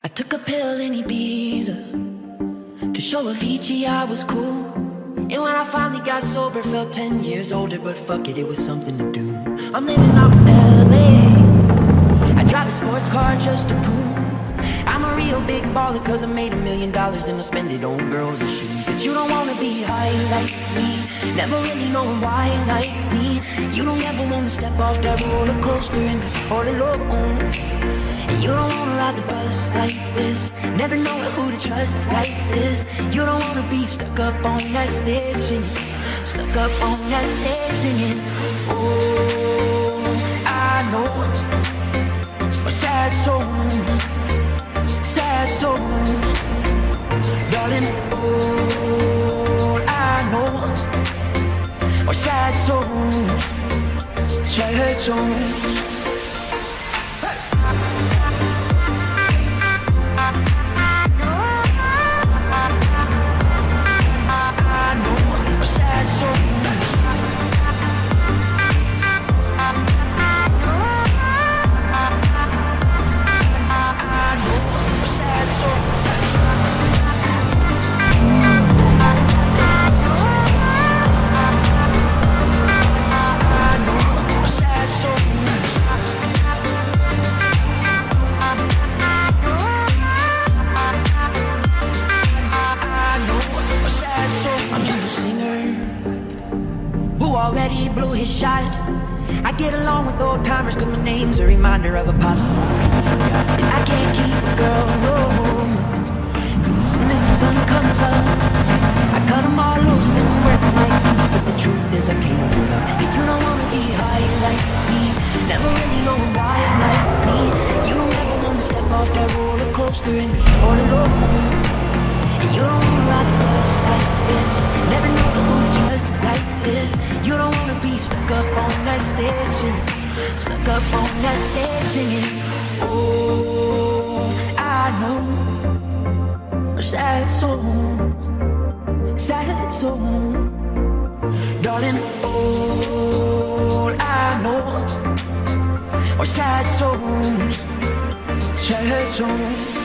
I took a pill in Ibiza to show Avicii I was cool. And when I finally got sober, felt 10 years older. But fuck it, it was something to do. I'm living out in LA. I drive a sports car just to prove I'm a real big baller, cause I made $1 million and I spend it on girls and shoes. But you don't wanna be high like me, never really knowing why like me. You don't ever wanna step off that roller coaster and be all alone. And you don't wanna ride the bus like this, never knowing who to trust like this. You don't wanna be stuck up on that stage singing, stuck up on that stage singing. Oh, I know a sad soul, sad soul, darling. All I know are sad souls, sad souls. Already blew his shot. I get along with old timers cause my name's a reminder of a pop song people forgot. And I can't keep a girl, no, cause as soon as the sun comes up I cut them all loose and work's my excuse. But the truth is I can't open up. If you don't wanna be high like me, never really know why like me. You don't ever wanna step off that roller coaster and be all alone. And you don't wanna ride the bus like this, never know who to trust like this. You don't wanna be stuck up on that stage singing, stuck up on that stage singing. Oh, I know sad souls, sad souls, darling. All I know are sad souls, sad souls.